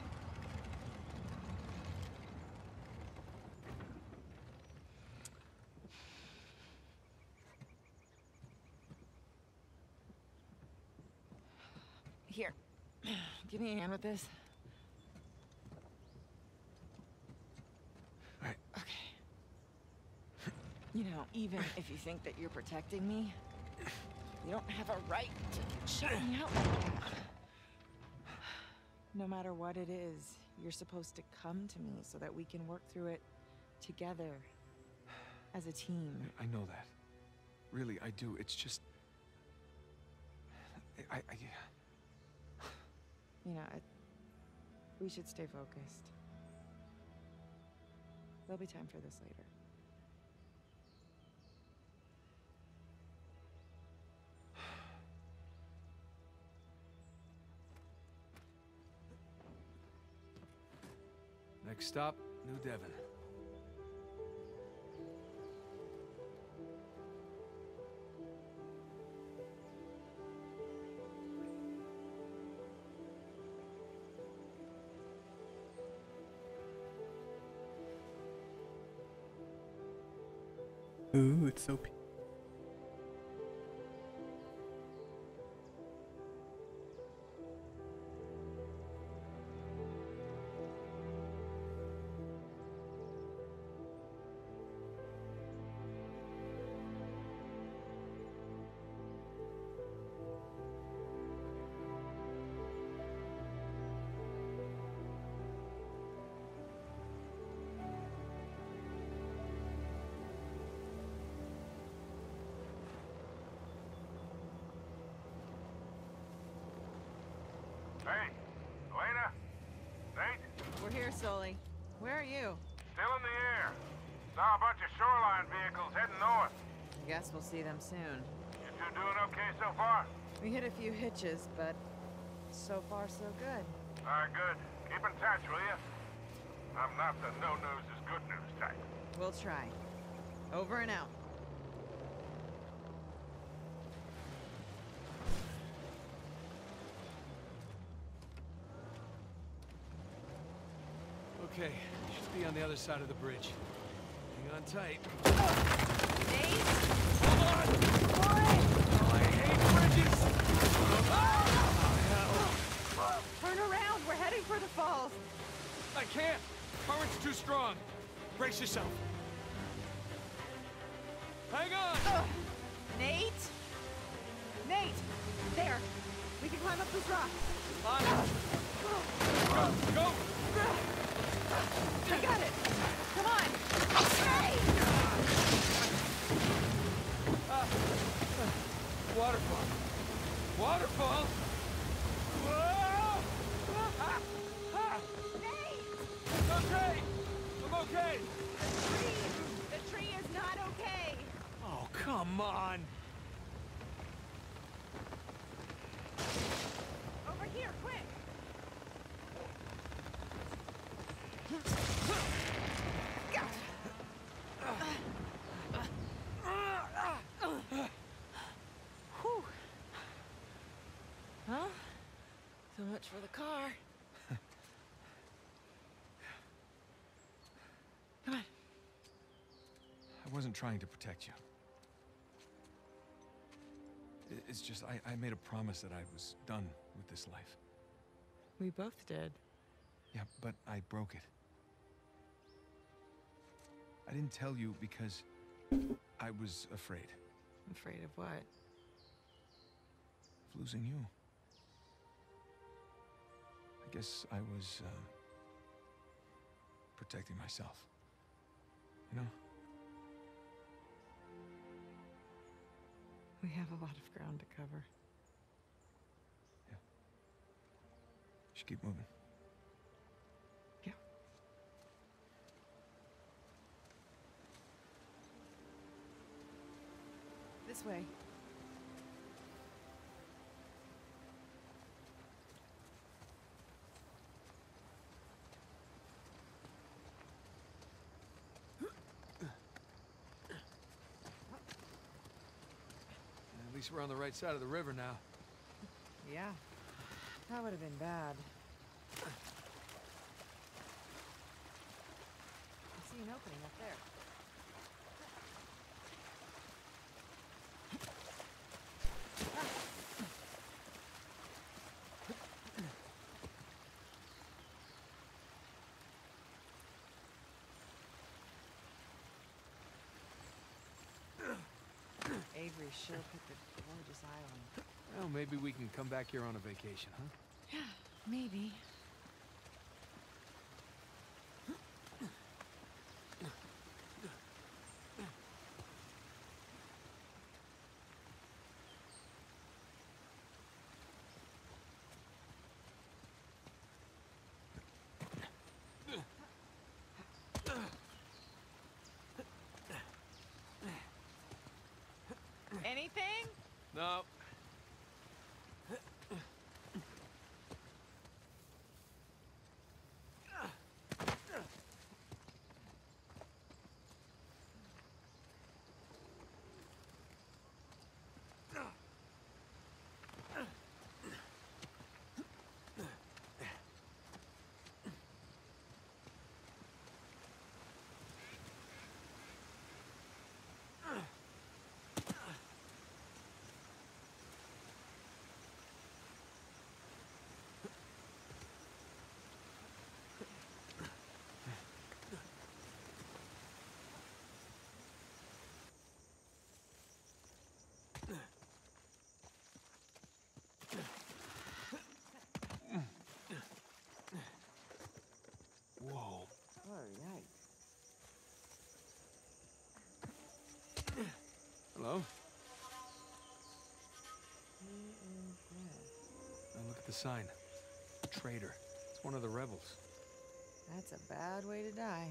Here. Give me a hand with this. All right. Okay. You know, even if you think that you're protecting me, you don't have a right to shut me out like that. No matter what it is, you're supposed to come to me so that we can work through it together as a team. I know that. Really, I do. It's just... I... I... You know, I, we should stay focused. There'll be time for this later. Next stop, New Devon. Ooh, it's so pink. Hey, Elena? Nate? We're here, Sully. Where are you? Still in the air. Saw a bunch of shoreline vehicles heading north. I guess we'll see them soon. You two doing okay so far? We hit a few hitches, but so far so good. Alright, good. Keep in touch, will you? I'm not the no news is good news type. We'll try. Over and out. Okay, should be on the other side of the bridge. Hang on tight. Nate! Hold on! Boy! Oh, I hate bridges! Turn around! We're heading for the falls! I can't! Current's too strong. Brace yourself. Hang on! Ugh. Nate! Nate! There! We can climb up this rock! On it! Go! Go! I got it! Come on! Hey! Ah. Waterfall! Waterfall! Whoa! Ah! Ah! Nate! It's okay! I'm okay! The tree! The tree is not okay! Oh, come on! Over here, quick! Whew. Well, so much for the car. Come on. I wasn't trying to protect you. I- It's just, I, I made a promise that I was done with this life. We both did. Yeah, but I broke it. I didn't tell you because I was afraid Afraid of what? of losing you. I guess I was, uh, protecting myself. You know? We have a lot of ground to cover. Should keep moving. Yeah. This way. At least we're on the right side of the river now. Yeah. That would have been bad. I see an opening up there. Avery sure picked a gorgeous island. Well, maybe we can come back here on a vacation, huh? Yeah, maybe. Anything? No. Hello? Oh, look at the sign. Traitor. It's one of the rebels. That's a bad way to die.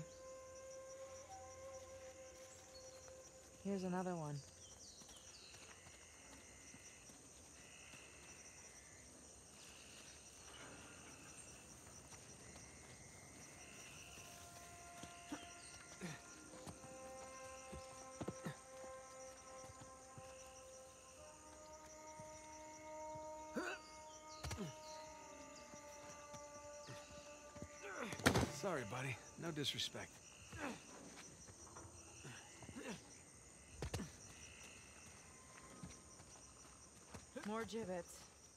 Here's another one. Sorry, buddy. No disrespect. More gibbets.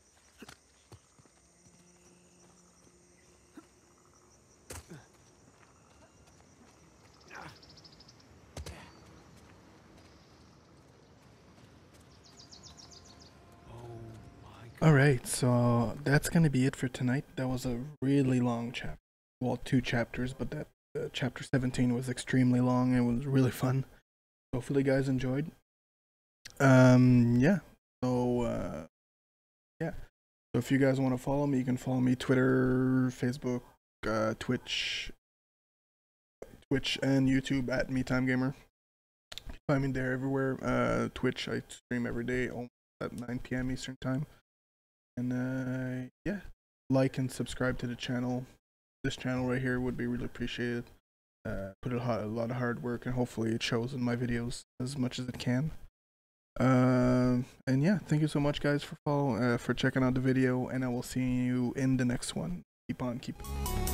Alright, so that's gonna be it for tonight. That was a really long chapter. Well, two chapters, but that uh, chapter seventeen was extremely long and was really fun. Hopefully you guys enjoyed. Um, yeah. So, uh, yeah. So if you guys want to follow me, you can follow me Twitter, Facebook, uh, Twitch, Twitch and YouTube at MeTimeGamer. Find me there everywhere. Uh, Twitch, I stream every day almost at nine P M Eastern Time. And uh, yeah, like and subscribe to the channel. This channel right here would be really appreciated. Uh, put a lot, a lot of hard work, and hopefully it shows in my videos as much as it can. Um, and yeah, thank you so much, guys, for follow, uh, for checking out the video, and I will see you in the next one. Keep on keeping.